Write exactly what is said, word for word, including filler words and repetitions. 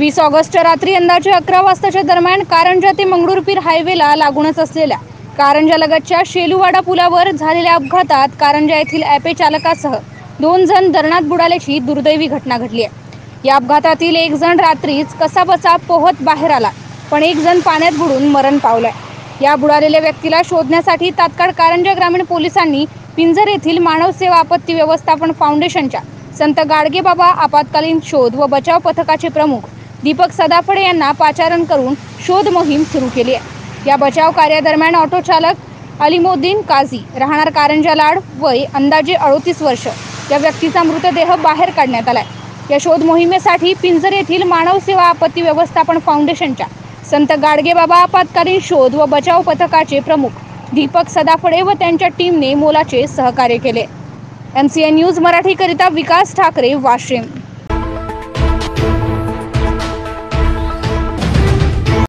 वीस ऑगस्ट रात्री अंदाजे अकरा वाजताच्या दरम्यान कारंजा ते मंगरुळपीर हायवेला लागूनच असलेल्या कारंजालगतच्या शेलूवाडा पुलावर झालेल्या अपघातात कारंजा येथील ॲपे चालकासह दोन जण धरणात बुडाल्याची दुर्दैवी घटना घडली आहे। या अपघातातील एक जण रात्रीच कसाबसा पोहत बाहेर आला, पण एक जण पाण्यात बुडून मरण पावलाय। या बुडालेल्या व्यक्तीला शोधण्यासाठी तात्काळ कारंजा ग्रामीण पोलिसांनी पिंजर येथील मानव सेवा आपत्ती व्यवस्थापन फाउंडेशनच्या संत गाडगेबाबा आपत्कालीन शोध व बचाव पथकाचे प्रमुख दीपक सदाफडे यांना पाचारण करून शोध मोहीम सुरू केली आहे। या बचाव कार्यादरम्यान ऑटो चालक अलिमोद्दीन काझी राहणार कारंजा लाड वय अंदाजे अडतीस वर्ष या व्यक्तीचा मृतदेह बाहेर काढण्यात आलाय। या शोध मोहिमेसाठी पिंजर येथील मानव सेवा आपत्ती व्यवस्थापन फाउंडेशनच्या संत गाडगेबाबा आपत्कालीन शोध व बचाव पथकाचे प्रमुख दीपक सदाफडे व त्यांच्या टीमने मोलाचे सहकार्य केले। M C N news Marathi करिता विकास ठाकरे, वाशिम।